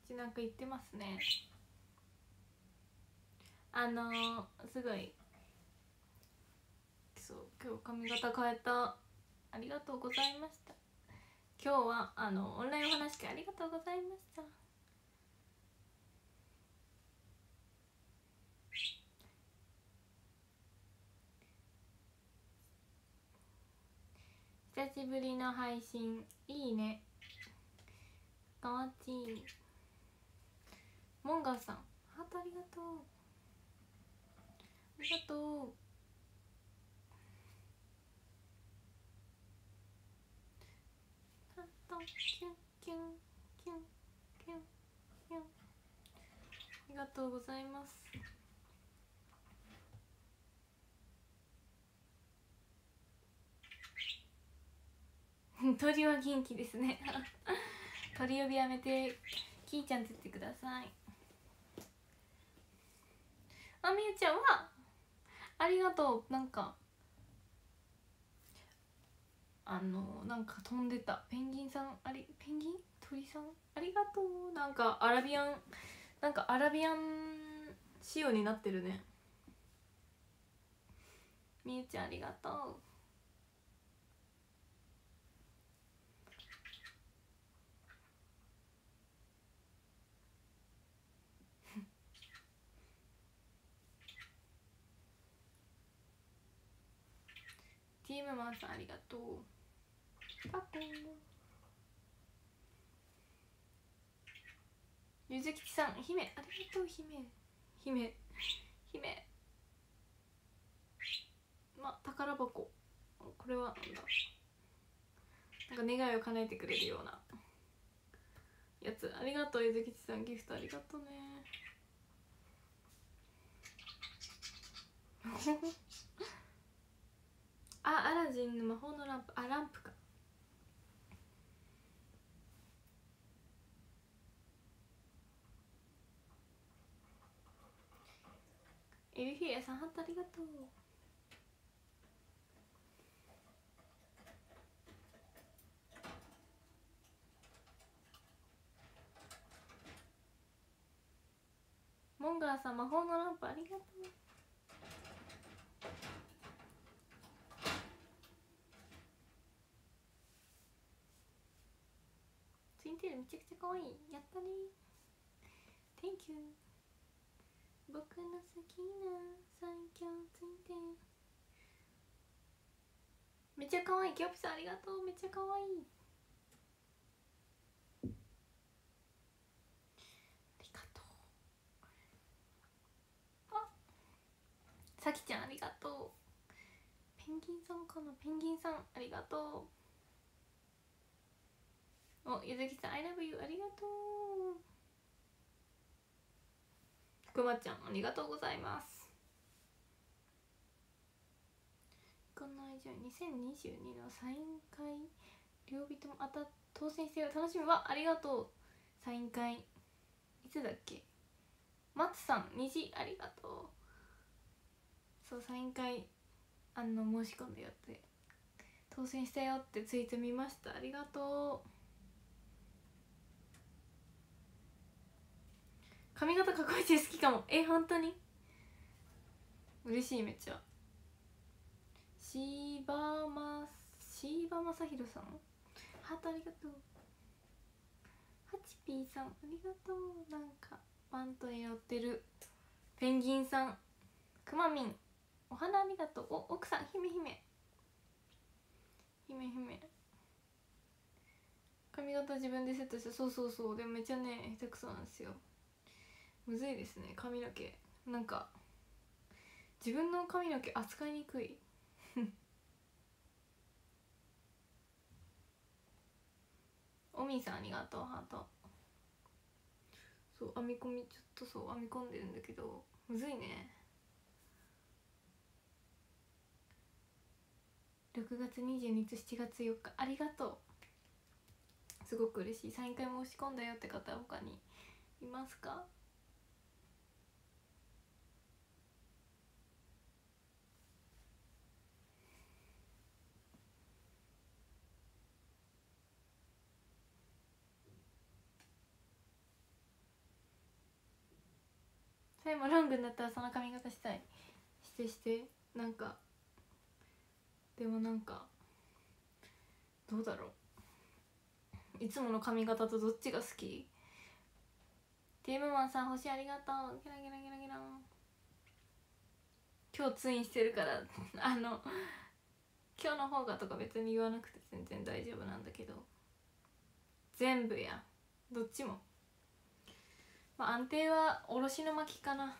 ちなんか言ってますね。すごい、そう今日髪型変えた。ありがとうございました。今日はオンラインお話会ありがとうございました。久しぶりの配信いいね。かわちい。モンガーさんハートありがとう。ありがとう。ハートキュンキュンキュンキュンキュン。ありがとうございます。鳥は元気ですね。鳥呼びやめてキーちゃんって言ってください。あ、みゆちゃんはありがとう。なんかなんか飛んでたペンギンさん、ペンギン鳥さんありがとう。なんかアラビアン仕様になってるね。みゆちゃんありがとう。チームマンさんありがとう。パコン。ゆずきちさん姫ありがとう。姫宝箱。これはなんだ、なんか願いを叶えてくれるようなやつ。ありがとうゆずきちさん、ギフトありがとうね。アラジンの魔法のランプ。ランプか。エビフィエさんハットありがとう。モンガーさん魔法のランプありがとう。ツインテールめちゃくちゃ可愛い。やったね。 Thank you。 僕の好きな最強ツインテールめっちゃ可愛い。キョピさんありがとう。めっちゃ可愛い。ありがとう。さきちゃんありがとう。ペンギンさんかな。ペンギンさんありがとう。ゆずきさん I love you ありがとう。くまちゃんありがとうございます。この以上2022のサイン会両日とも当選してよ。楽しみ。はありがとう。サイン会いつだっけ。松さん虹ありがとう。そうサイン会申し込んでよって当選したよってツイート見ました。ありがとう。髪型かっこいいし好きかも。本当に嬉しい。めっちゃ。柴正宏さんハートありがとう。ハチピーさんありがとう。なんかバントに乗ってるペンギンさん。くまみんお花ありがとう。奥さん姫髪型自分でセットした。そうでもめっちゃね下手くそなんですよ。むずいですね髪の毛。なんか自分の髪の毛扱いにくい。おみーさんありがとう。ハート。そう編み込みちょっと編み込んでるんだけどむずいね。6月22日7月4日ありがとう。すごく嬉しい。サイン会申し込んだよって方他にいますか。 さえもロングになったらその髪型したい。してなんかでもなんかどうだろう、いつもの髪型とどっちが好き？ティームマンさん星ありがとう。ギラギラギラギラ。今日ツインしてるから今日の方がとか別に言わなくて全然大丈夫なんだけど、全部やどっちも、まあ安定はおろしの巻きかな。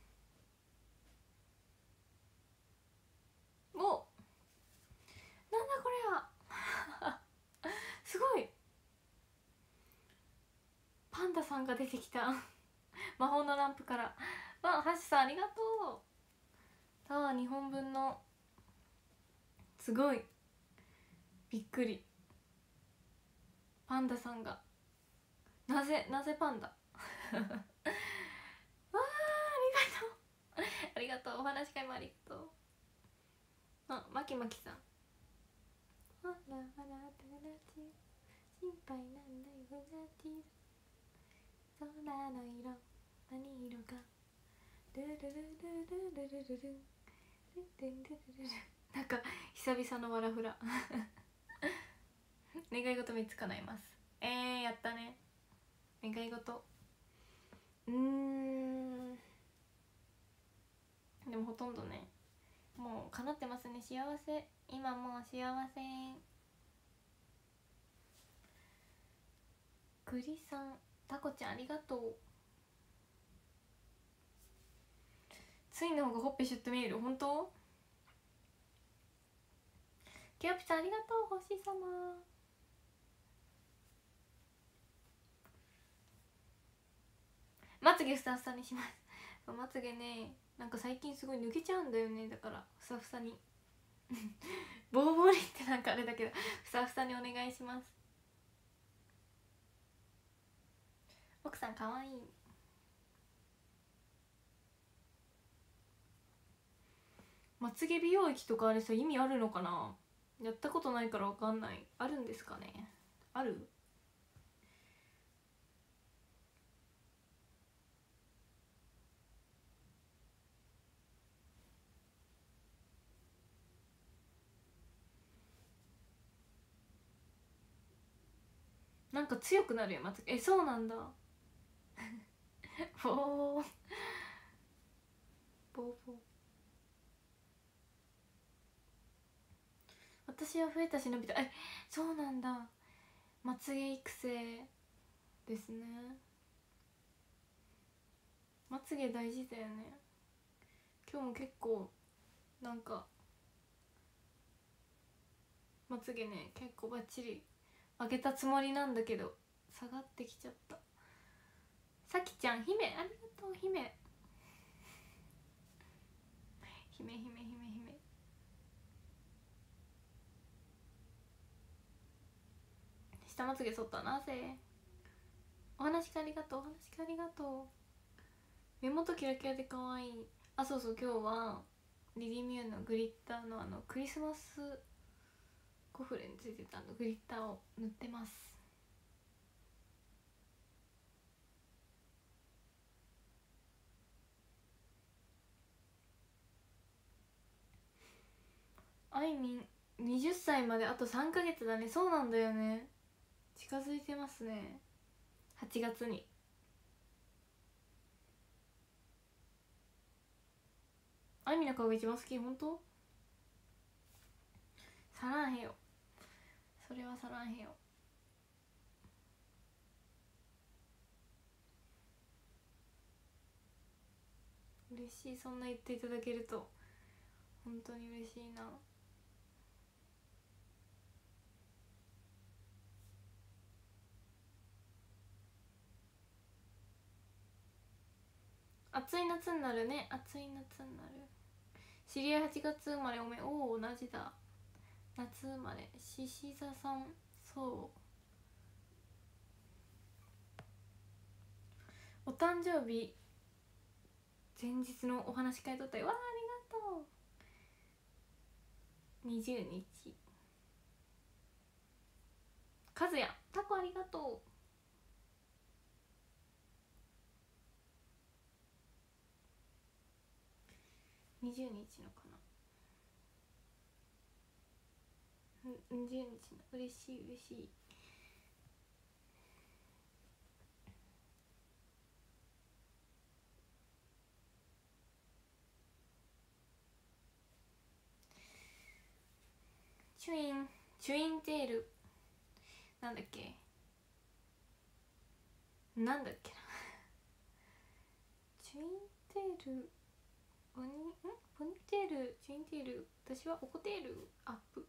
お、なんだこれはすごい、パンダさんが出てきた魔法のランプから。わあ、ハッシュさんありがとう。タワー2本分の、すごいびっくり。パンダさんがなぜパンダわあ、ありがとうありがとう。お話し会もありがとう。あ、まきまきさん、ほらほら友達心配なんだよふざける空の色何色かルルルルルルルルルルルルルル、なんか久々のわらふら願い事3つ叶います。やったね。願い事でもほとんどねもう叶ってますね。幸せ、今もう幸せ。栗さん、タコちゃんありがとう。ツインの方がほっぺシュッと見える。本当？キヨピさんありがとう。星様まつげふさふさにしますまつげね、なんか最近すごい抜けちゃうんだよね。だからふさふさにボーボーにってなんかあれだけどふさふさにお願いします。奥さんかわいい。まつげ美容液とかあれさ意味あるのかな。やったことないからわかんない。あるんですかね。ある？なんか強くなるよまつげ。そうなんだボーボーボーボー。私は増えたし伸びた。そうなんだ。まつげ育成ですね。まつげ大事だよね。今日も結構なんかまつげね結構バッチリ上げたつもりなんだけど下がってきちゃった。さきちゃん、姫ありがとう。姫姫姫姫姫。下まつげ剃った。なぜ？お話ありがとう。お話ありがとう。目元キラキラで可愛い。あ、そうそう、今日はリリミューのグリッターのクリスマスコフレについてたグリッターを塗ってます。あいみん20歳まであと3ヶ月だね。そうなんだよね。近づいてますね。8月に。あいみの顔が一番好き。本当？さらんへよ。それはさらんへよ。嬉しい。そんな言っていただけると本当に嬉しいな。暑い夏になるね。暑い夏になる。知り合い8月生まれ。おお同じだ。夏生まれ。獅子座さん。そう、お誕生日前日のお話会とったよ。わあ、ありがとう。20日。かずやタコありがと 20日のかな、20日の。嬉しい嬉しい。チュインテールなんだっけなチュインテールポニテール、チュインテール、私はオコテールアップ。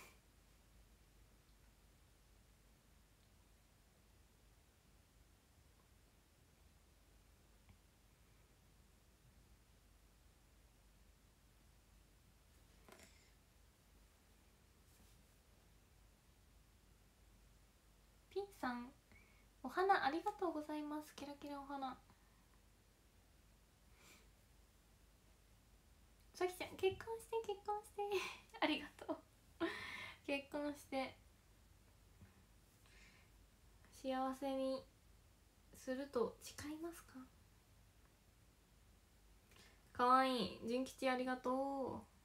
ピンさんお花ありがとうございます。キラキラお花。さきちゃん結婚してありがとう結婚して幸せにすると誓いますか。かわいい純吉ありがとう。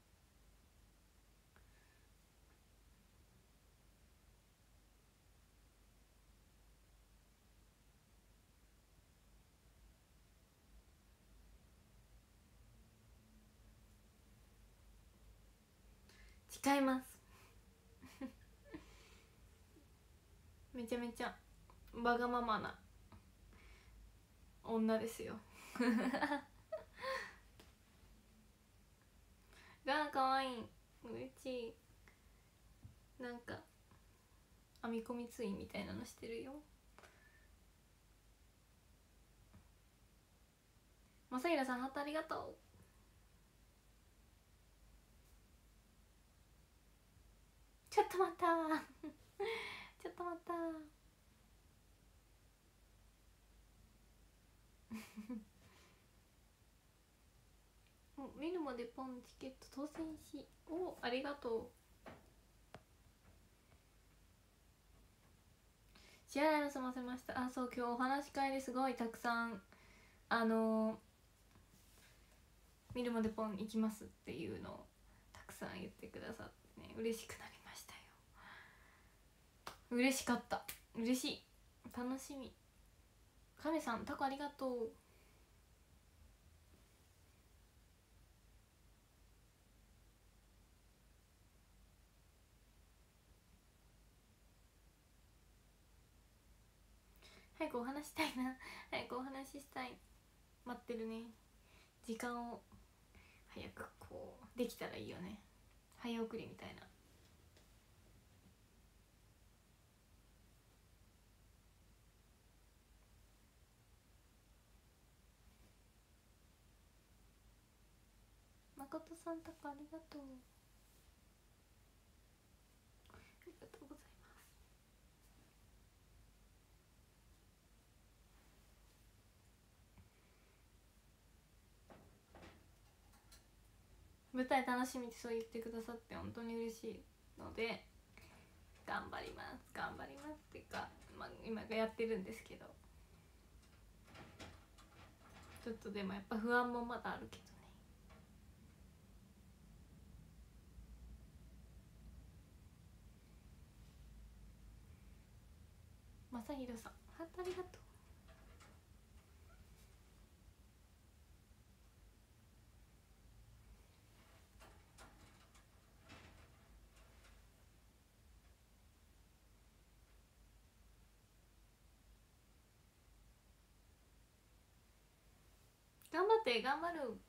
誓いますめちゃめちゃわがままな女ですよがかわいい。嬉しい。なんか編み込みツインみたいなのしてるよ。まさひらさんハートありがとう。ちょっと待ったちょっと待った見るまでポンチケット当選し、おありがとう。支払いを済ませました。あ、そう今日お話し会ですごいたくさん見るまでポン行きますっていうのをたくさん言ってくださってね、嬉しくなりましたよ。嬉しかった。嬉しい。楽しみ。亀さんタコありがとう。早くお話したいな早くお話ししたい。待ってるね。時間を早くこうできたらいいよね。早送りみたいな。誠さんタコありがとう。ありがとうございます。舞台楽しみってそう言ってくださって本当に嬉しいので頑張りますっていうか、まあ、今やってるんですけど、ちょっとでもやっぱ不安もまだあるけどね。まさひろさんハートありがとう。頑張って頑張る。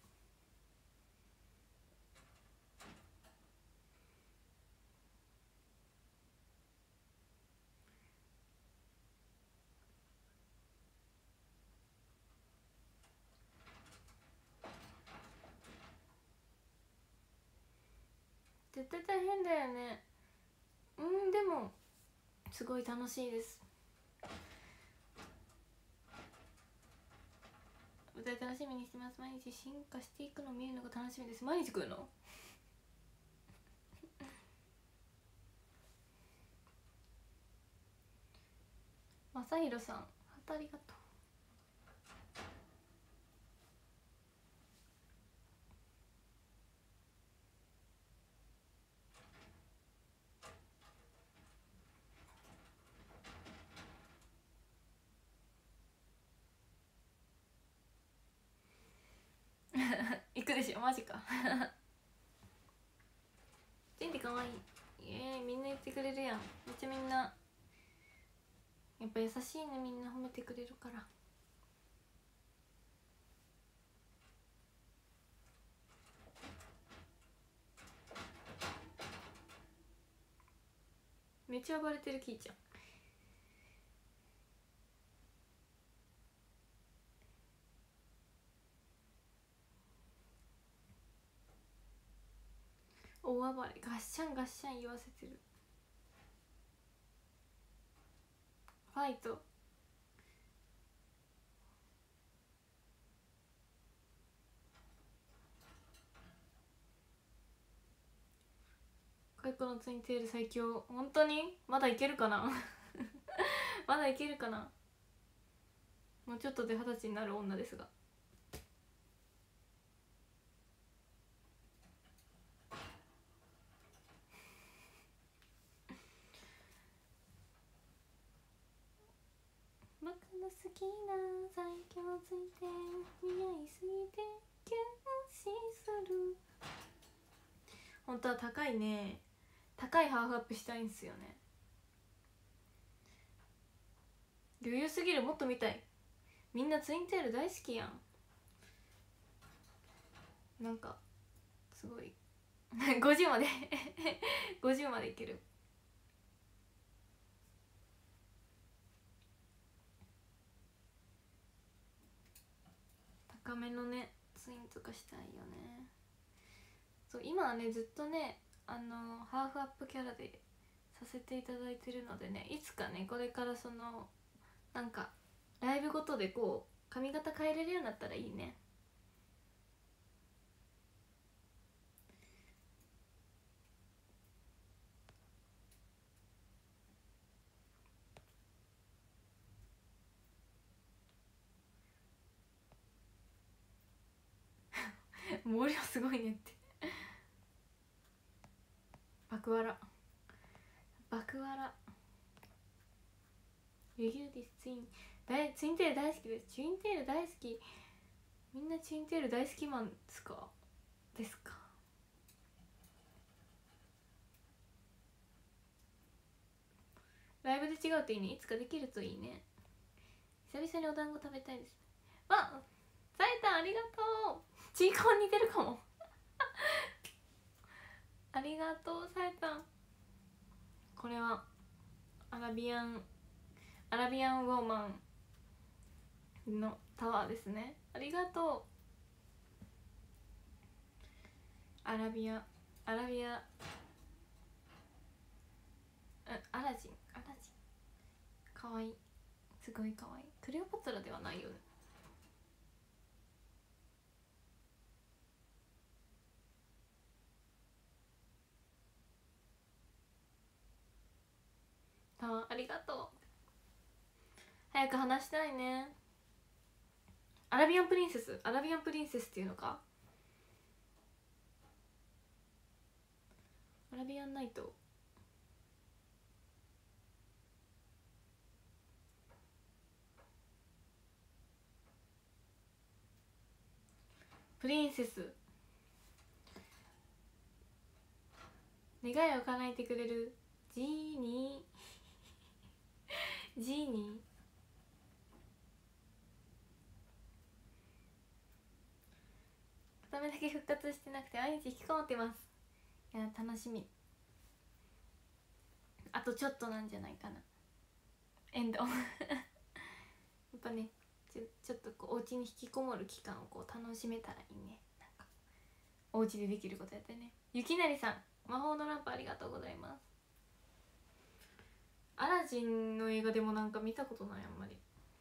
絶対大変だよね。でもすごい楽しいです。舞台楽しみにしてます。毎日進化していくのを見るのが楽しみです。毎日来るのまさひろさんハートありがとう。 でしょ、マジかジンってかわいい。みんな言ってくれるやん。めっちゃみんなやっぱ優しいね、みんな褒めてくれるから。めっちゃ暴れてるキーちゃん。大暴れ、ガッシャンガッシャン言わせてる。ファイト。カイコのツインテール最強。本当にまだいけるかなまだいけるかな。もうちょっとで20歳になる女ですが。僕の好きな最強ついて似合いすぎてキュン死する。本当は高いね。高いハーフアップしたいんすよね。余裕すぎる。もっと見たい。みんなツインテール大好きやん。なんかすごい50まで50までいける。高めのねツインとかしたいよね。そう今はねずっとねハーフアップキャラでさせていただいてるのでね、いつかねこれからそのなんかライブごとでこう髪型変えれるようになったらいいね。毛量すごいねって爆笑爆笑。ユギュディスツインツインテール大好きです。ツインテール大好き。みんなツインテール大好きマンですかですか。ライブで違うといいね。いつかできるといいね。久々にお団子食べたいです。あ、サイタンありがとう。チーカン似てるかもありがとうサイタン。これはアラビアンウォーマンのタワーですね。ありがとう。アラジンかわいい。すごいかわいい。クレオパトラではないよね。ありがとう。早く話したいね。アラビアンプリンセスっていうのか。アラビアンナイト。プリンセス願いを叶えてくれるジーニージーニー。片目だけ復活してなくて毎日引きこもってます。いや楽しみ。あとちょっとなんじゃないかな。エンドやっぱねちょっとこうお家に引きこもる期間をこう楽しめたらいいね。なんかお家でできることやってね。ゆきなりさん魔法のランプありがとうございます。アラジンの映画でもなんか見たことない。あんまり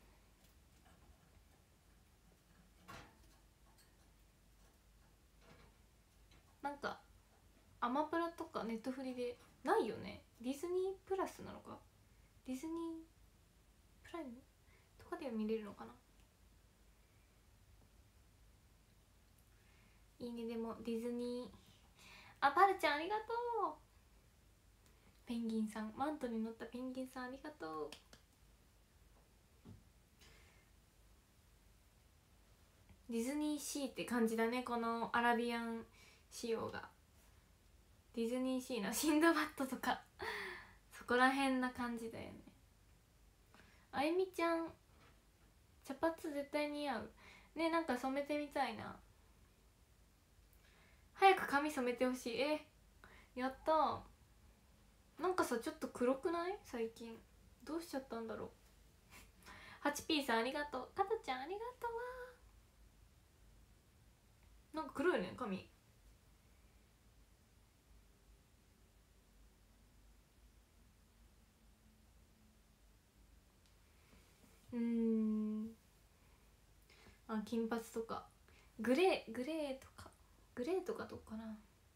なんかアマプラとかネットフリでないよね。ディズニープラスなのかディズニープライムとかでは見れるのかな。いいね。でもディズニーパルちゃんありがとう。ペンギンさんマントに乗ったペンギンさんありがとう。 ディズニーシーって感じだね、このアラビアン仕様が。ディズニーシーのシンドバッドとかそこら辺な感じだよね。あゆみちゃん茶髪絶対似合うね。なんか染めてみたいな。早く髪染めてほしい。やったー。なんかさちょっと黒くない最近。どうしちゃったんだろう。8P さんありがとう。かたちゃんありがとうわ。なんか黒いね髪。金髪とかグレーとかどうかな。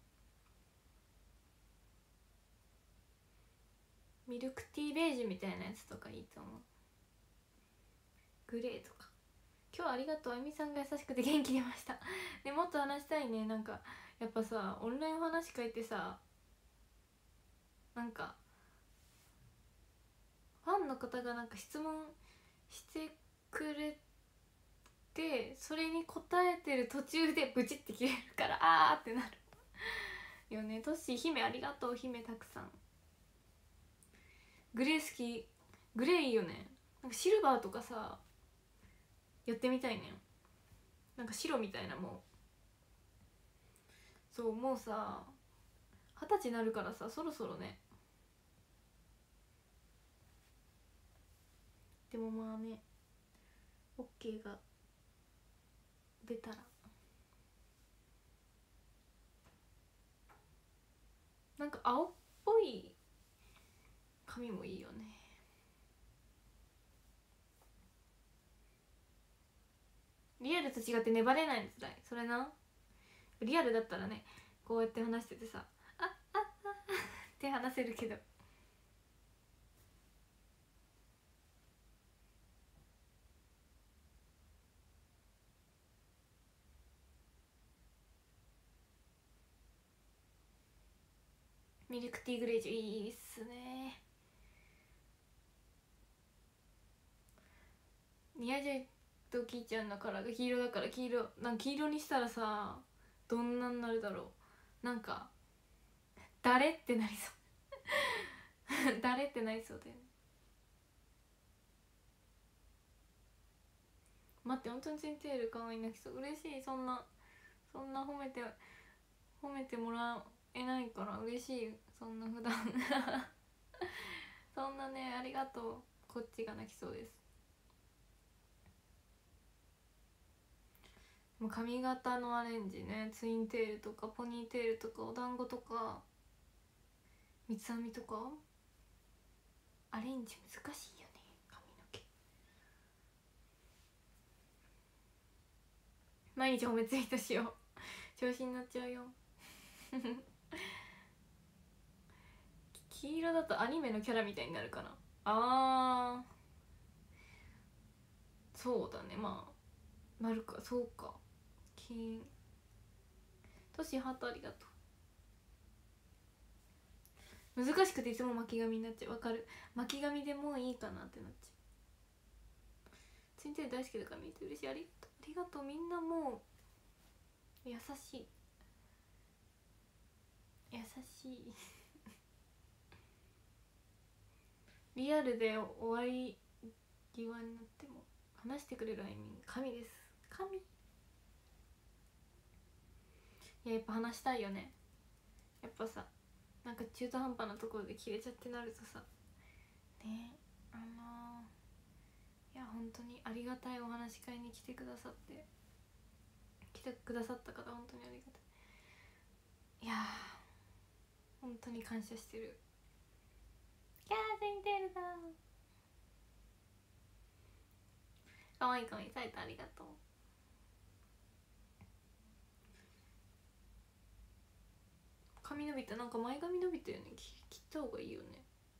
ミルクティーベージュみたいなやつとかいいと思う。グレーとか。今日はありがとう。あゆみさんが優しくて元気出ましたね。もっと話したいね。なんかやっぱさオンラインお話会ってさ、なんかファンの方がなんか質問してくれて、それに答えてる途中でブチって切れるからあーってなるよね。トッシー姫ありがとう。姫たくさん。グレー好き。グレーいいよね。なんかシルバーとかさやってみたいね。なんか白みたいな。もうそうもうさ20歳になるからさ、そろそろね。でもまあね OK が出たら。なんか青っぽい髪もいいよね。リアルと違って粘れないのつらい。それな。リアルだったらねこうやって話しててさって話せるけど。ミルクティーグレージュいいっすね。ニヤジャイとキーちゃんのカラーが黄色だから黄色にしたらさどんなになるだろう。なんか誰ってなりそう誰ってなりそうだよね。待って、本当にツインテール可愛い泣きそう。嬉しい。そんな褒めてもらえないから嬉しい。そんな普段そんなね、ありがとう。こっちが泣きそうです。もう髪型のアレンジね、ツインテールとかポニーテールとかお団子とか三つ編みとかアレンジ難しいよね、髪の毛。毎日褒めツイートしよう調子になっちゃうよ黄色だとアニメのキャラみたいになるかな。そうだね。まあなるか。そうか。金トシハートありがとう。難しくていつも巻き髪になっちゃう。わかる。巻き髪でもういいかなってなっちゃう。ツインテール大好きだから見て嬉しい。ありがとう。みんなもう優しいリアルで終わり際になっても話してくれるあいみん神です。神。いや、やっぱ話したいよね。やっぱさなんか中途半端なところで切れちゃってなるとさね。いや本当にありがたい。お話し会に来てくださった方本当にありがたい。いや本当に感謝してる。キャーツインテールだ。かわいいかわいい。サイトありがとう。髪伸びた。なんか前髪伸びたよね。切った方がいいよね。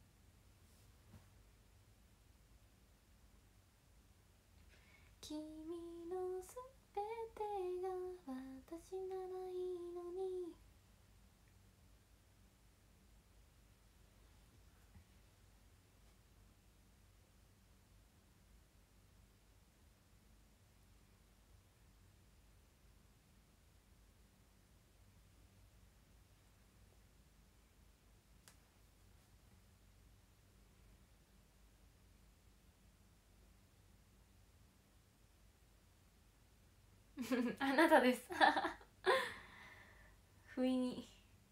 君のすべてが私ならいいのに。 あなたです不意に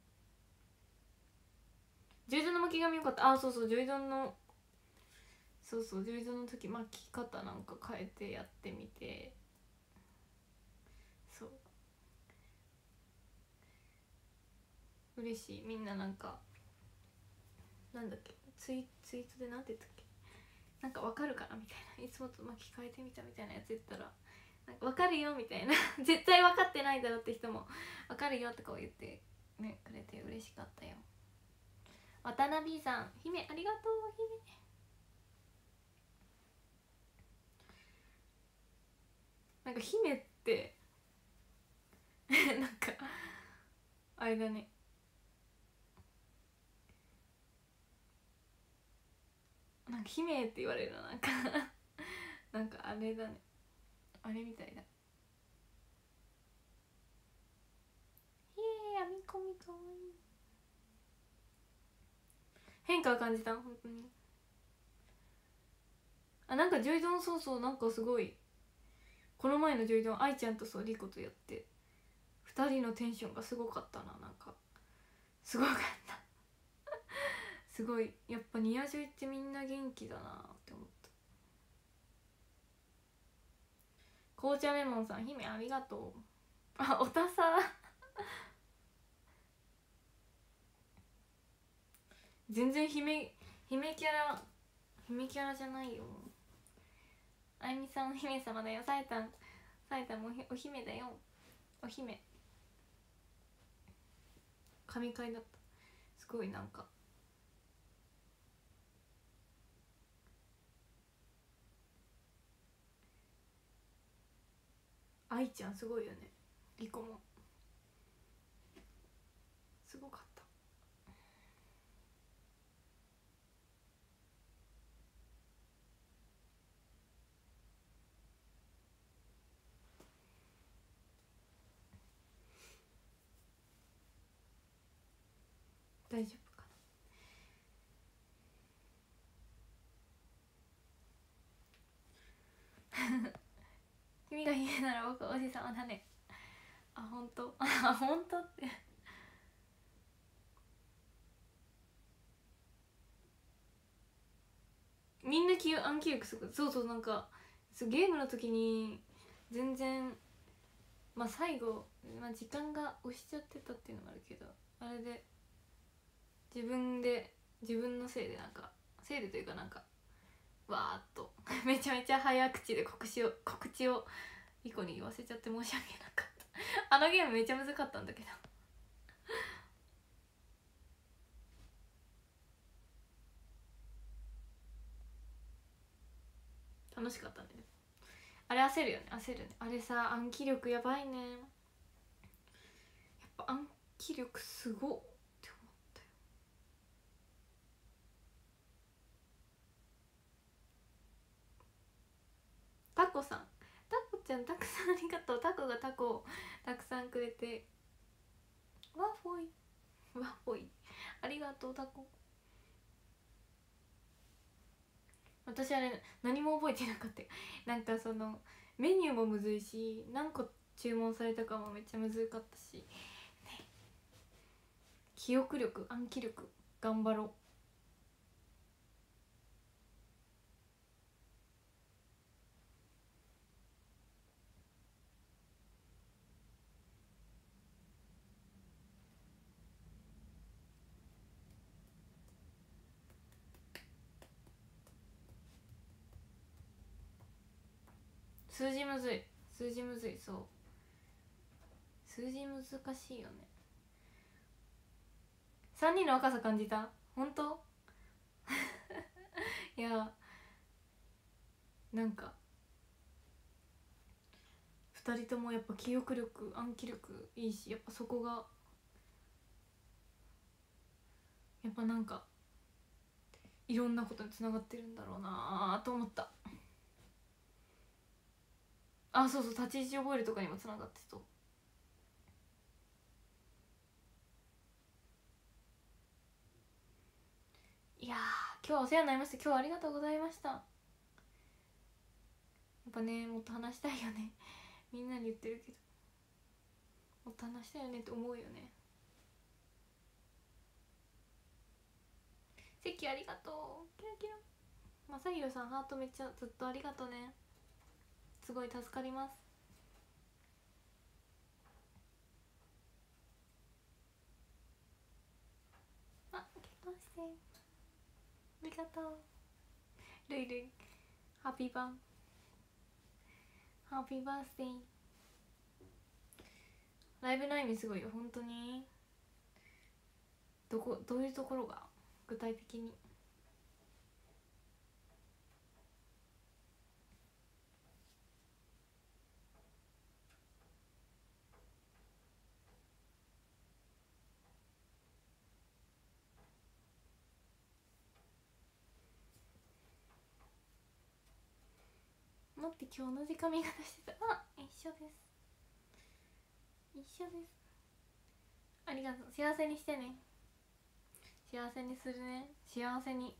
ジョイドンの巻き髪よかった。あ、そうそう、ジョイドンのジョイドンの時巻き方なんか変えてやってみて、そう嬉しい。みんななんかなんだっけ、ツイートでなんて言ったっけ、なんかわかるかなみたいな、いつもと巻き替えてみたみたいなやつ言ったら、なんかわかるよみたいな絶対分かってないだろって人もわかるよとかを言ってねくれて嬉しかったよ。渡辺さん、姫ありがとう。姫なんか姫ってなんかあれだね、なんか姫って言われるのなんかなんかあれだね、あれみたいだ。編み込みかわいい。変化を感じた本当に。あ、なんかジョイドン、そうそう、なんかすごいこの前のジョイドン、愛ちゃんとそうリコとやって2人のテンションがすごかったな。なんかすごかったすごいやっぱニアジョイってみんな元気だなって思った。紅茶レモンさん、姫ありがとう。あ、おたさ全然姫キャラじゃないよ。あゆみさんお姫様だよ。さえたんもお姫だよ。お姫神回だった。すごいなんか愛ちゃんすごいよね。リコもすごかった。大丈夫かな君が姫なら僕はおじさまだね。あ、ほんとあ、ほんとってみんな暗記力すごい。そうそう、なんかゲームの時に全然まあ最後、まあ、時間が押しちゃってたっていうのもあるけど、あれで自分のせいでなんかせいでというかなんかわーっとめちゃめちゃ早口で告知をリコに言わせちゃって申し訳なかったあのゲームめっちゃ難かったんだけど楽しかったね。あれ焦るよね、焦るね。あれさ、暗記力やばいね。やっぱ暗記力すごっって思ったよ。タコさん、タコちゃんたくさんありがとう。タコがタコをたくさんくれて、ワッフォイワッフォイありがとうタコ。私あれ何も覚えてなかったよ。なんかそのメニューもむずいし、何個注文されたかもめっちゃむずかったし、ね、記憶力暗記力頑張ろう。数字むずい、そう数字難しいよね。3人の若さ感じた？本当いや、なんか2人ともやっぱ記憶力暗記力いいし、やっぱそこがやっぱなんかいろんなことにつながってるんだろうなと思った。あ、そうそう、立ち位置覚えるとかにもつながってそう。いや今日はお世話になりました。今日はありがとうございました。やっぱね、もっと話したいよね。 みんなに言ってるけど、もっと話したよねって思うよね。関ありがとう。キラキラ。まさひろさんハートめっちゃずっとありがとうね。すごい助かります。あ、結婚してありがとう。ルイルイハッピーバースデー。ライブの意味すごいよ本当に。どういうところが具体的に。待って、今日同じ髪型してた。あ、一緒です。ありがとう。幸せにしてね。幸せにするね。幸せに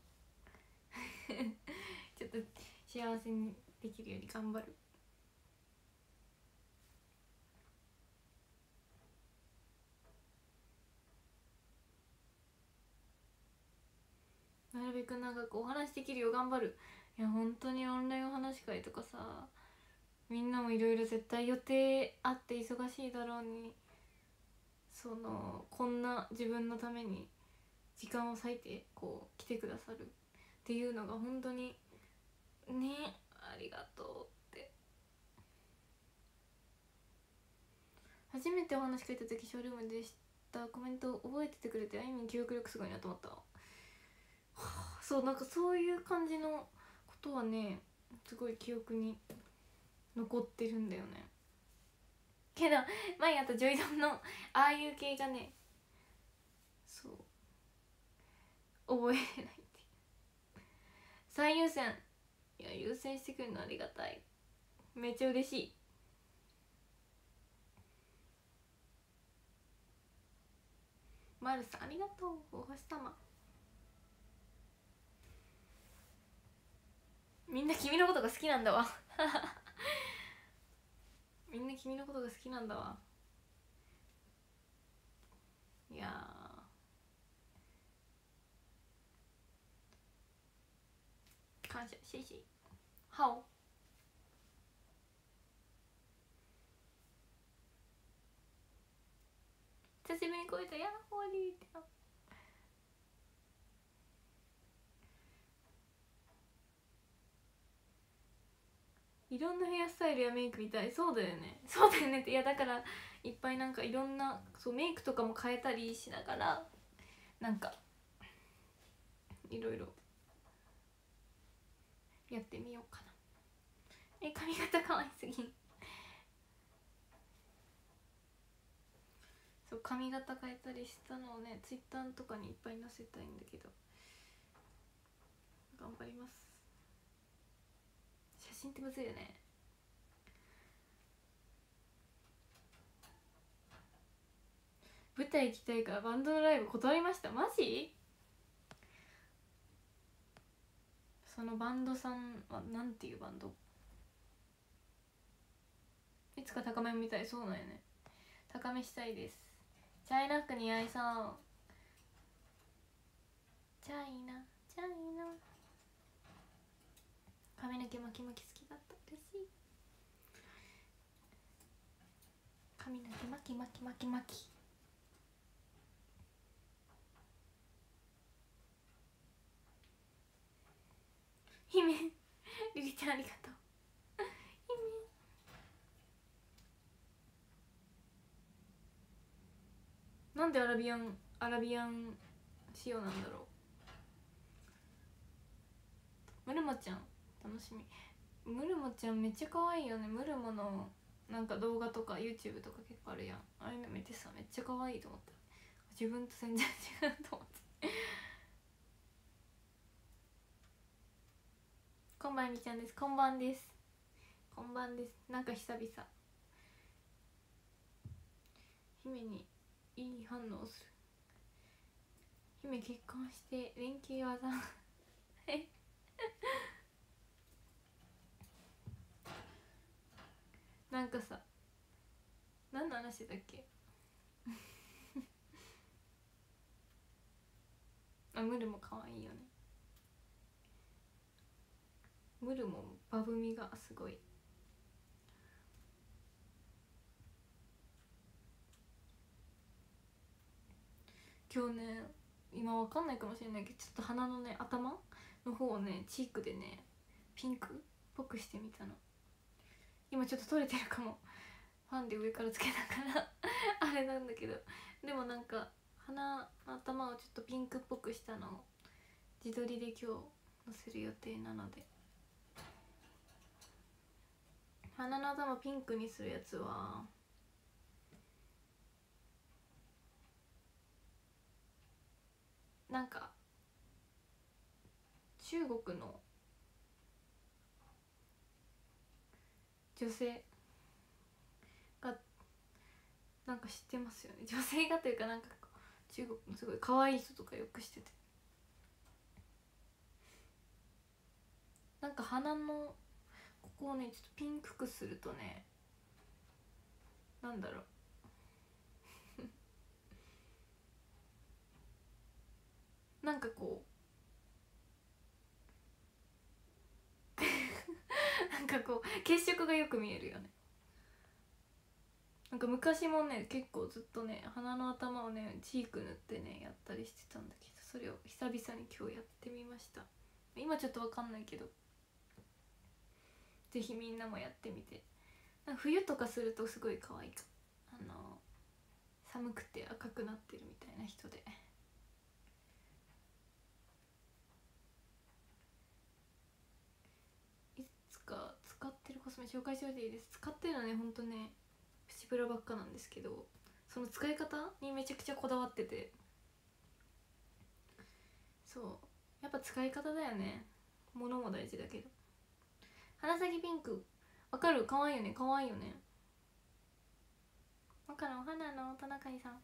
ちょっと幸せにできるように頑張る。なるべく長くお話できるよう頑張る。いや本当にオンラインお話し会とかさ、みんなもいろいろ絶対予定あって忙しいだろうに、こんな自分のために時間を割いてこう来てくださるっていうのが本当にね、ありがとうって。初めてお話書いた時ショールームでしたコメントを覚えててくれて、あいみん記憶力すごいなと思った。はあ、そうなんかそういう感じのことはねすごい記憶に残ってるんだよね。けど前やったジョイドンのああいう系がね、そう覚えれないっていう。最優先、いや優先してくれるのありがたい。めっちゃ嬉しい。マルさんありがとう。お星様。みんな君のことが好きなんだわみんな君のことが好きなんだわ。いや感謝。シェイシェイハオ。久しぶりに声たヤッホーリーって。いろんなヘアスタイルやメイクみたい。そうだよねって。いやだからいっぱいなんかいろんなそうメイクとかも変えたりしながらなんかいろいろやってみようかな。髪型可愛すぎんそう髪型変えたりしたのをねツイッターとかにいっぱい載せたいんだけど頑張ります。写真ってむずいよね。舞台行きたいからバンドのライブ断りました。マジ？そのバンドさんはなんていうバンド？いつか高め見たい。そうなんよね、高めしたいです。チャイナ服似合いそう。チャイナ髪の毛巻き巻き好きだった。嬉しい。髪の毛巻き巻き巻き巻き。姫リリちゃんありがとう。姫なんでアラビアン仕様なんだろう。ムルモちゃん楽しみ。ムルモちゃんめっちゃ可愛いよね。ムルモのなんか動画とか YouTube とか結構あるやん。ああいうの見てさめっちゃ可愛いと思った。自分と全然違うと思ってこんばんみちゃんです。こんばんです。なんか久々姫にいい反応する。姫結婚して連休技ななんかさ、何の話だっけあ、ムルも可愛いよね。ムルもバブみがすごい。今日ね、今わかんないかもしれないけど、ちょっと鼻のね、頭の方をね、チークでね、ピンクっぽくしてみたの。今ちょっと取れてるかも、ファンで上からつけながらあれなんだけど、でもなんか鼻の頭をちょっとピンクっぽくしたのを自撮りで今日載せる予定なので、鼻の頭ピンクにするやつはなんか中国の女性が、なんか知ってますよね、女性がというか、なんか中国のすごい可愛い人とかよくしてて、なんか鼻のここをねちょっとピンクくするとね、なんだろうなんかこうなんかこう血色がよく見えるよね。なんか昔もね結構ずっとね鼻の頭をねチーク塗ってねやったりしてたんだけど、それを久々に今日やってみました。今ちょっとわかんないけど、ぜひみんなもやってみて。なんか冬とかするとすごい可愛いか、寒くて赤くなってるみたいな人で。いつか使ってるコスメ紹介しておいていいです。使ってるのはねほんとねプチプラばっかなんですけど、その使い方にめちゃくちゃこだわってて、そうやっぱ使い方だよね。物も大事だけど。鼻先ピンクわかる、かわいいよね、かわいいよね。真っ赤なお花のトナカイさん、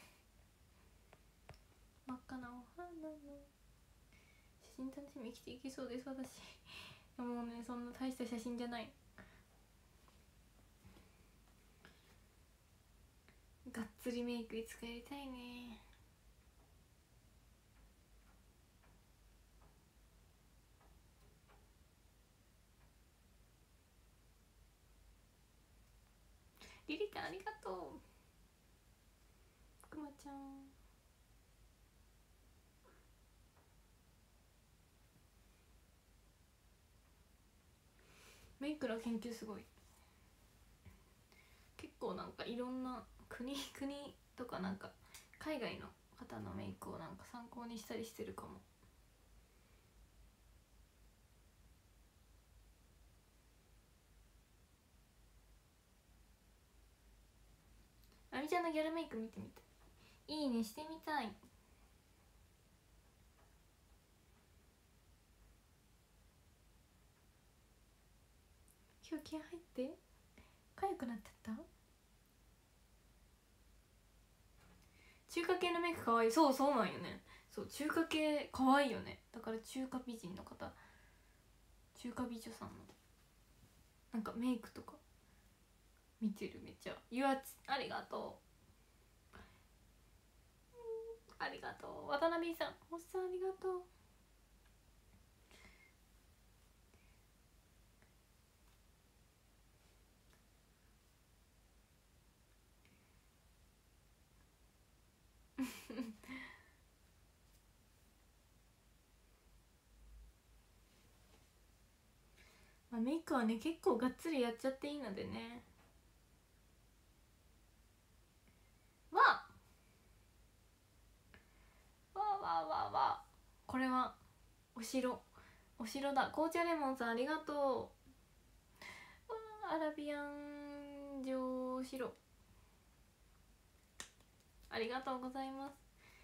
真っ赤なお花の写真楽しみ、生きていけそうです私もうねそんな大した写真じゃない。がっつりメイクいつかやりたいね。リリちゃんありがとう。くまちゃんメイクの研究すごい。結構なんかいろんな国とかなんか海外の方のメイクをなんか参考にしたりしてるかも。あみちゃんのギャルメイク見てみたい。いいねしてみたい。今日気合入ってかゆくなっちゃった。中華系のメイクかわいい。そうそうなんよね。そう中華系かわいいよね。だから中華美人の方、中華美女さんのなんかメイクとか見てる。めっちゃゆあつありがとう。ありがとう。渡辺さんおっさんありがとう。まあ、メイクはね結構がっつりやっちゃっていいのでね。わわわわわ、これはお城だ。紅茶レモンさんありがとう。わアラビアン城城ありがとうございます。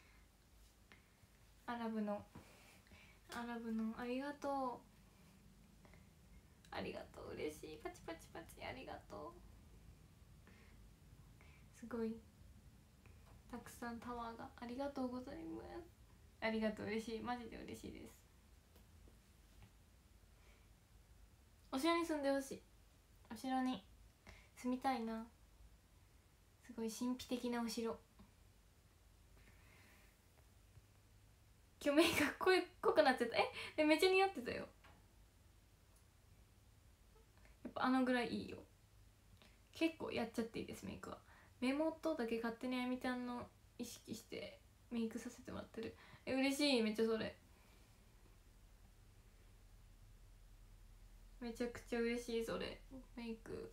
アラブのありがとう。ありがとう、嬉しい。パチパチパチありがとう。すごいたくさんタワーがありがとうございます。ありがとう、嬉しい、マジで嬉しいです。お城に住んでほしい。お城に住みたいな。すごい神秘的なお城。今日メイク濃くなっちゃった。めっちゃ似合ってたよ。やっぱあのぐらいいいよ。結構やっちゃっていいです。メイクは目元だけ勝手にあやみちゃんの意識してメイクさせてもらってる。嬉しい。めっちゃそれめちゃくちゃ嬉しい。それメイク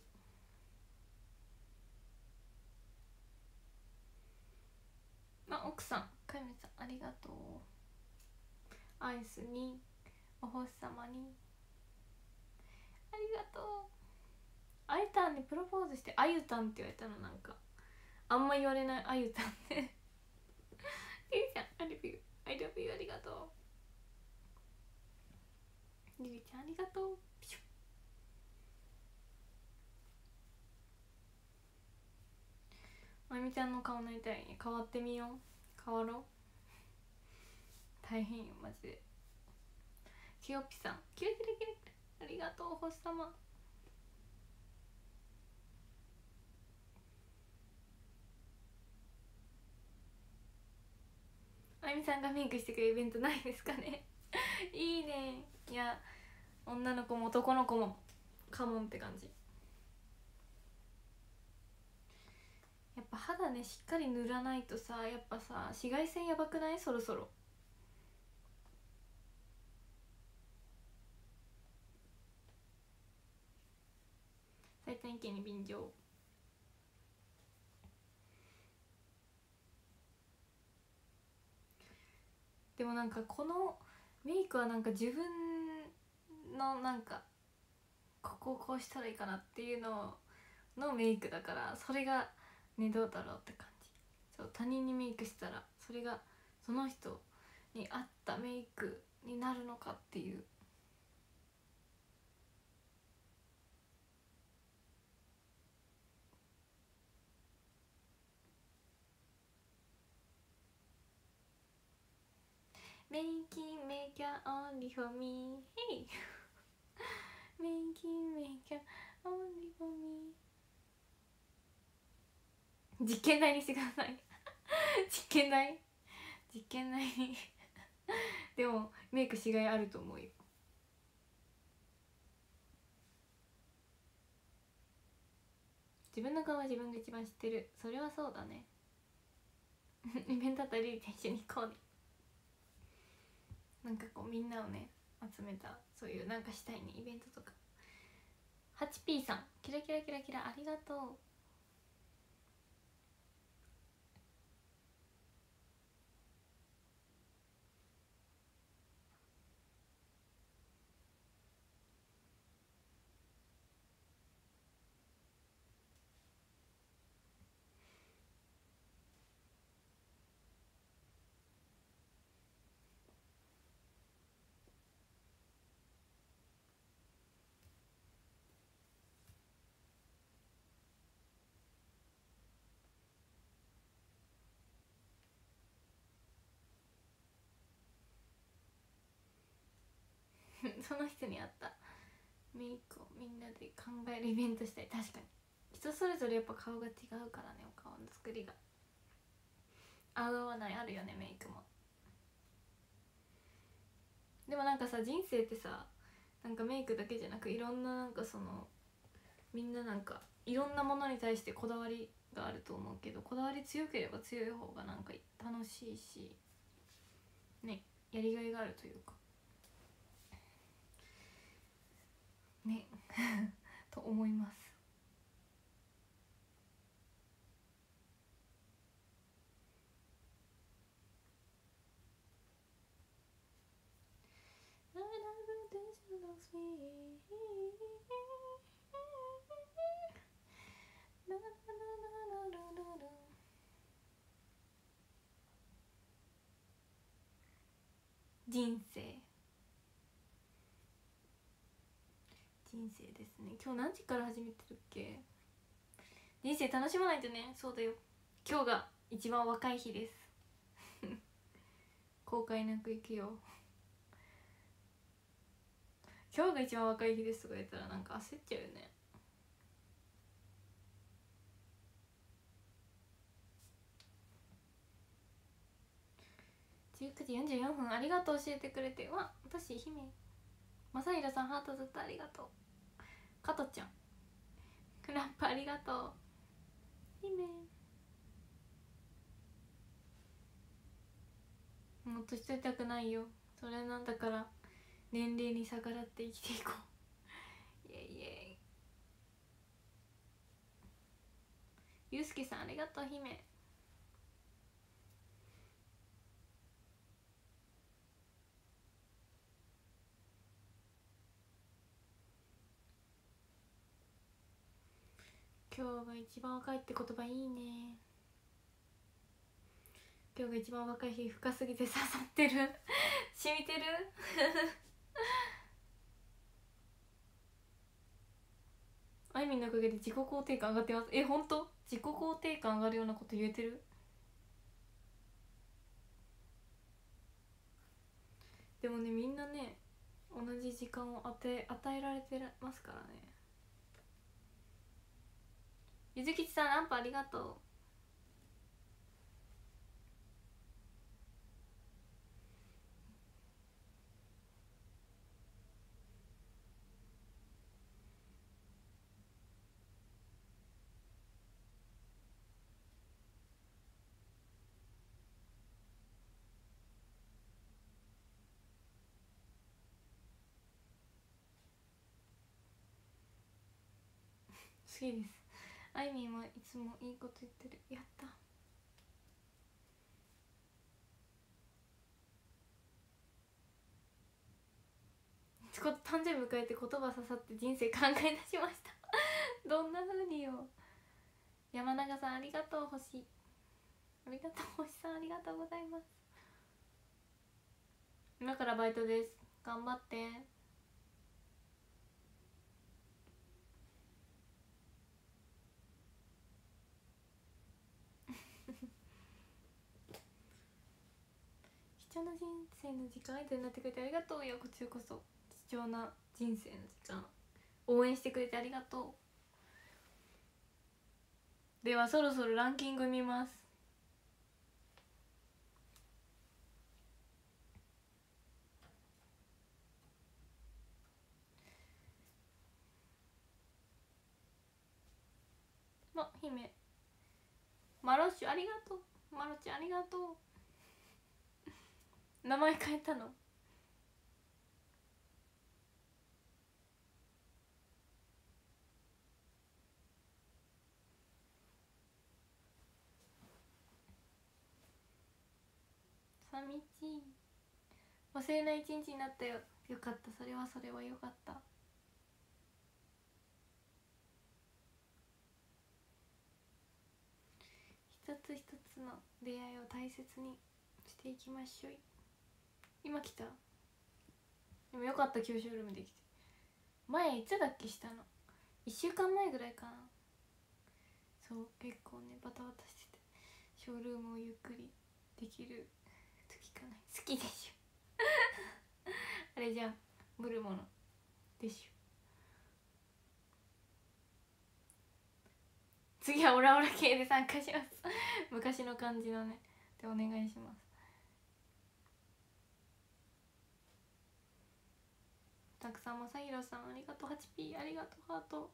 奥さんかゆみさんありがとう。アイスにお星様にありがとう。あゆたんにプロポーズしてあゆたんって言われたのなんかあんま言われない。あゆたんねリリちゃん I love you I love you ありがとう。リリちゃんありがとう。まゆみちゃんの顔なりたいね。変わってみよう。変わろう。大変よマジで。きよぴさんキラキラキラキラありがとう星様。あゆみさんがメイクしてくれるイベントないですかねいいね。いや女の子も男の子もカモンって感じ。やっぱ肌ねしっかり塗らないとさ、やっぱさ紫外線やばくない？そろそろ最短意見に便乗。でもなんかこのメイクはなんか自分のなんかここをこうしたらいいかなっていうのメイクだから、それがねどうだろうって感じ。そう他人にメイクしたらそれがその人に合ったメイクになるのかっていう。Making makeup only for me Hey Making makeup only for me 実験台にしてください実験台にでもメイクしがいあると思うよ。自分の顔は自分が一番知ってる。それはそうだねイベントあったらリリーと一緒に行こうね。なんかこうみんなをね集めたそういうなんかしたいねイベントとか。 8P さんキラキラキラキラありがとう。その人に合ったメイクをみんなで考えるイベントしたい。確かに人それぞれやっぱ顔が違うからね。お顔の作りが合う合わないあるよねメイクも。でもなんかさ人生ってさなんかメイクだけじゃなくいろんななんかそのみんななんかいろんなものに対してこだわりがあると思うけど、こだわり強ければ強い方がなんか楽しいしね、やりがいがあるというかねと思います。人生ですね。今日何時から始めてるっけ。人生楽しまないとね。そうだよ、今日が一番若い日です後悔なく生きよう今日が一番若い日ですとか言ったらなんか焦っちゃうよね。 19時44分ありがとう教えてくれて。わ、私姫まさひろさんハートずっとありがとう。加トちゃんラップありがとう姫。もっとしといたくないよ。それなんだから年齢に逆らって生きていこうイエイイエイ。ゆうすけさんありがとう姫。今日が一番若いって言葉いいね。今日が一番若い日深すぎて刺さってる染みてるあいみんのおかげで自己肯定感上がってます。え、ほんと自己肯定感上がるようなこと言えてる。でもね、みんなね同じ時間を与えられてますからね。ゆずきちさんランプありがとう。好きです。あいみんはいつもいいこと言ってる。やった。誕生日迎えて言葉刺さって人生考え出しましたどんな風によ。山永さんありがとう。星ありがとう。星さんありがとうございます。今からバイトです。頑張って貴重な人生の時間相手になってくれてありがとうよ。こちらこそ貴重な人生の時間応援してくれてありがとう。ではそろそろランキング見ます。姫マロッシュありがとう。マロちゃんありがとう名前変えたの。寂しい。忘れない一日になったよ。よかった。それはよかった。一つ一つの出会いを大切にしていきましょう。今来た。でもよかった。今日ショールームできて。前いつだっけしたの。1週間前ぐらいかな。そう結構ねバタバタしててショールームをゆっくりできる時かな。好きでしょあれじゃんブルモのでしょ。次はオラオラ系で参加します昔の感じのねでお願いします。たくさんまさひろさんありがとう。 8P ありがとう。ハート。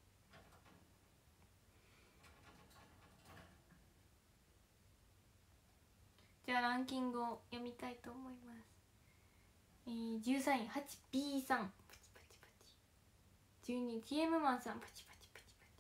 じゃあランキングを読みたいと思います。13位 8P さんパチパチパチ。12位 TM マンさんパチパチパチパ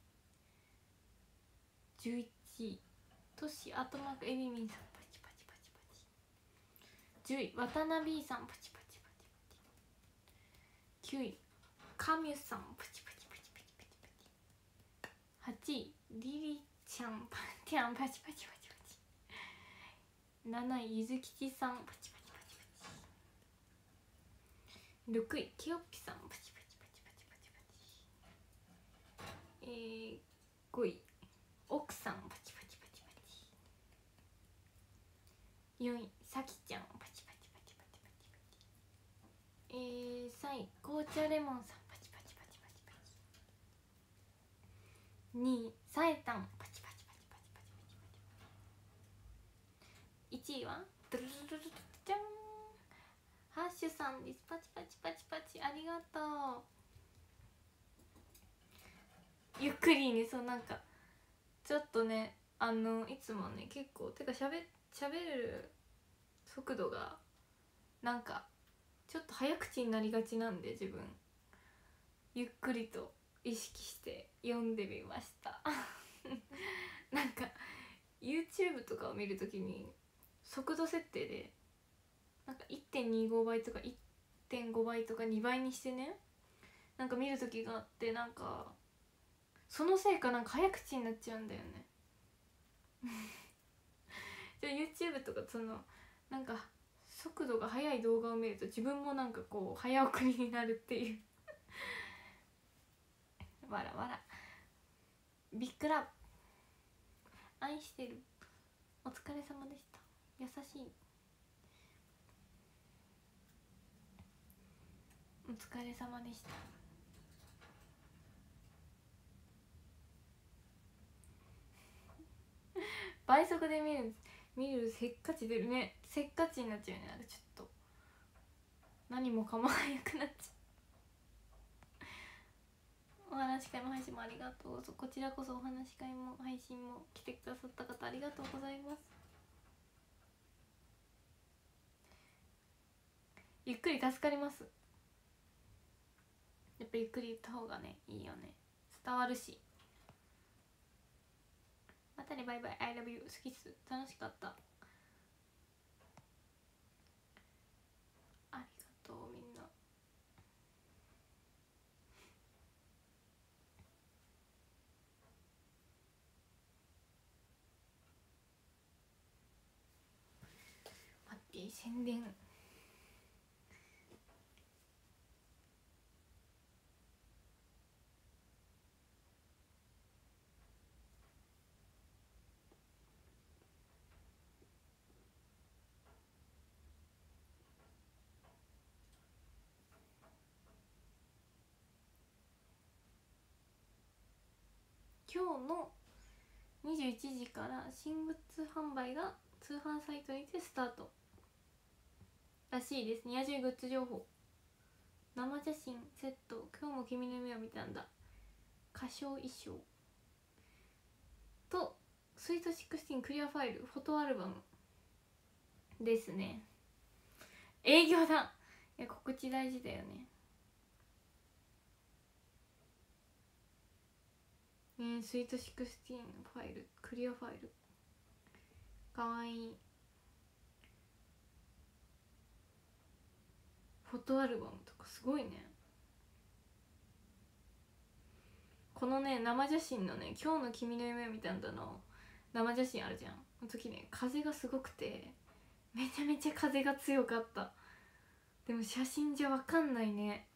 チ。11位トシアートマークエビミンさんパチパチパチパチ。10位渡辺さんパチパチパチパチ。9位カミュさんパチパチパチパチパチパチ。8位リリちゃんパチパチパチパチパチ。7位ゆずきちさんパチパチパチパチ。6位きよっぴさんパチパチパチパチパチパチ。5位奥さんパチパチパチパチ。4位さきちゃんパチパチパチパチパチパチ。3位紅茶レモンさんパチパチパチパチパチ。2位さえたんパチパチパチパチパチパチパチ。1位はドゥルルルルルシュさんです。パチパチパチパチ、ありがとう。ゆっくりね、そうなんかちょっとね、いつもね結構てかしゃべる速度がなんかちょっと早口になりがちなんで、自分ゆっくりと意識して読んでみましたなんか YouTube とかを見るときに速度設定でなんか 1.25 倍とか 1.5 倍とか2倍にしてね、なんか見るときがあって、なんかそのせいかなんか早口になっちゃうんだよねじゃあ YouTube とかそのなんか速度が速い動画を見ると自分もなんかこう早送りになるっていうわらわら。ビッグラブ愛してる、お疲れ様でした。優しい、お疲れ様でした。倍速で見るせっかち出るね。せっかちになっちゃうよね。なんかちょっと何もかも早くなっちゃう。お話し会も配信もありがとう。こちらこそお話し会も配信も来てくださった方ありがとうございます。ゆっくり助かります。やっぱゆっくり言った方がねいいよね、伝わるし。またね、バイバイ、 I love you、 好きっす、楽しかった、ありがとうみんな。待って、宣伝。今日の21時から新グッズ販売が通販サイトにてスタートらしいですね。野獣グッズ情報、生写真セット、今日も君の夢を見たんだ、歌唱衣装とスイート16クリアファイル、フォトアルバムですね。営業だ。いや、告知大事だよね。スイート16ファイル、クリアファイル、かわいい。フォトアルバムとかすごいね。このね生写真のね、今日の君の夢を見たんだの生写真あるじゃん、の時ね風がすごくてめちゃめちゃ風が強かった。でも写真じゃわかんないね。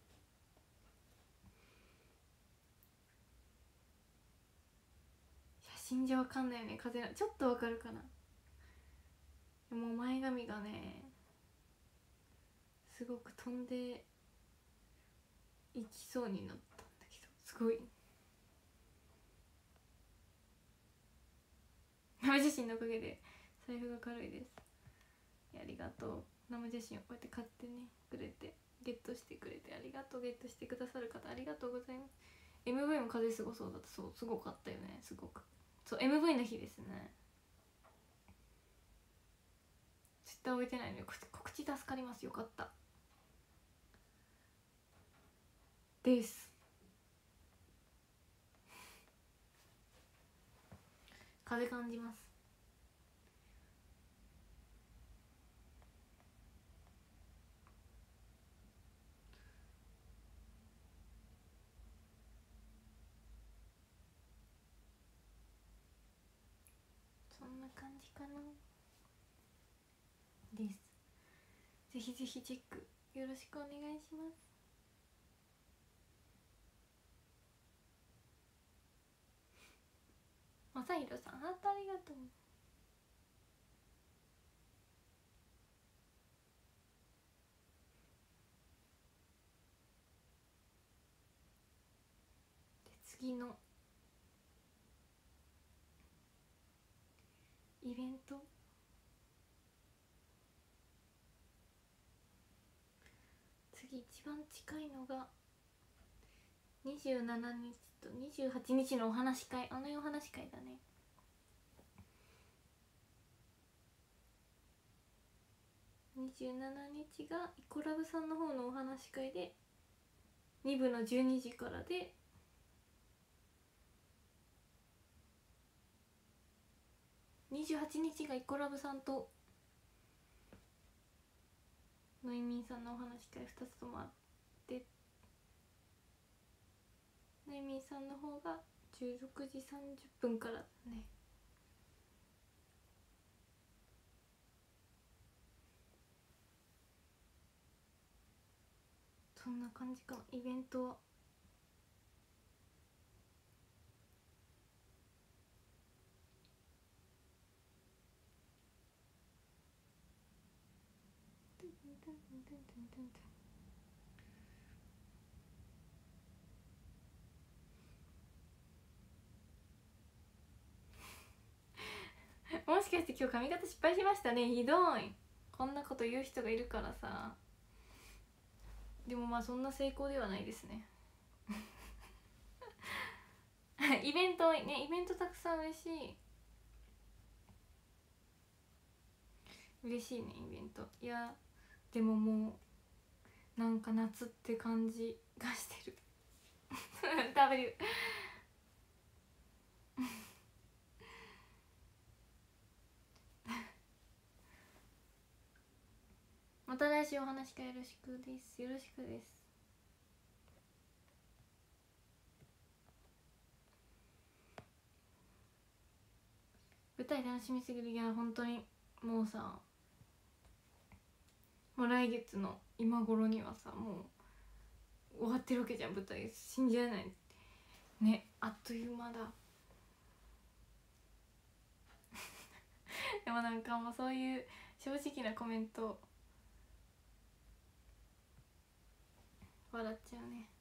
写真じゃわかんないよね、風がちょっとわかるかな。でも前髪がねすごく飛んでいきそうになったんだけど、すごい生写真のおかげで財布が軽いです。ありがとう。生写真をこうやって買ってねくれて、ゲットしてくれてありがとう。ゲットしてくださる方ありがとうございます。 MV も風すごそうだった。そう、すごかったよね、すごく。そう、 MV の日ですね。ツイッター置いてないので告知助かります。よかったです。風感じます。そんな感じかなです。ぜひぜひチェックよろしくお願いします。まさひろさん、ハートありがとう。で、次のイベント次一番近いのが27日と28日のお話し会、お話し会だね。27日がイコラブさんの方のお話し会で2部の12時からで、28日がイコラブさんとノイミンさんのお話し会2つともあって、ノイミンさんの方が16時30分からだね。そんな感じかな、イベントは。もしかして今日髪型失敗しましたね。ひどい。こんなこと言う人がいるからさ。でもまあそんな成功ではないですね。イベントね、イベントたくさん嬉しい。嬉しいね、イベント。いやでももうなんか夏って感じがしてる。W また来週お話会よろしくです。よろしくです。舞台楽しみすぎる。いや本当にもうさ、もう来月の今頃にはさ、もう終わってるわけじゃん、舞台。信じられないね、あっという間だ。でもなんかもうそういう正直なコメント笑っちゃうね。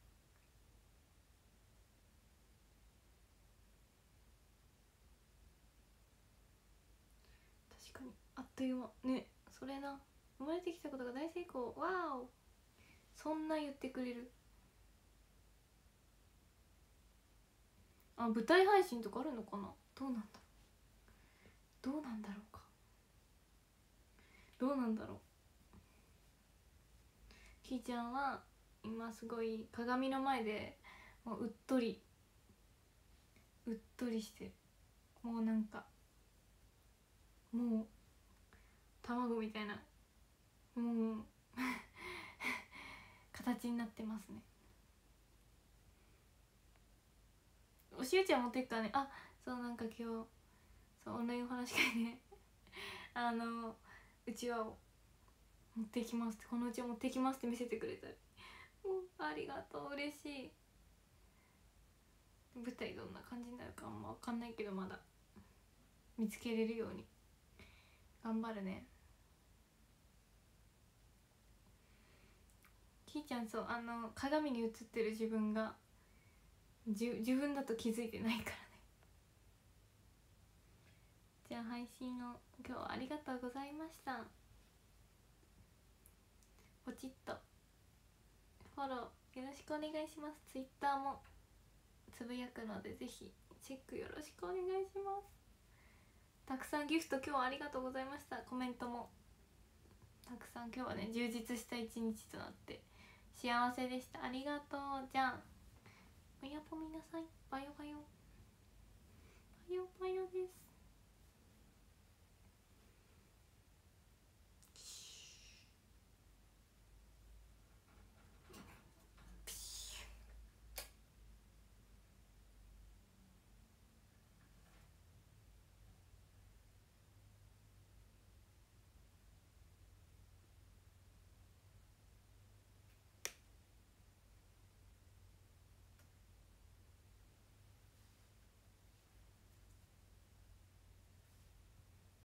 確かにあっという間ね。それな、生まれてきたことが大成功。わーお、そんな言ってくれる。舞台配信とかあるのかな。どうなんだろう、どうなんだろうか、どうなんだろう。ひーちゃんは今すごい鏡の前でもううっとりしてる。もうなんかもう卵みたいな、もう形になってますね。おしゅうちゃん持ってくからね。そう、なんか今日そうオンラインお話会でうちわを持ってきますって、このうちわ持ってきますって見せてくれたり、ありがとう、嬉しい。舞台どんな感じになるかあんま分かんないけど、まだ見つけれるように頑張るね。きーちゃん、そう鏡に映ってる自分が自分だと気づいてないからね。じゃあ配信を今日はありがとうございました。ポチッとフォローよろしくお願いします。ツイッターもつぶやくのでぜひチェックよろしくお願いします。たくさんギフト今日はありがとうございました。コメントもたくさん、今日はね充実した一日となって幸せでした。ありがとう。じゃあおやぽみなさい。バヨバヨ。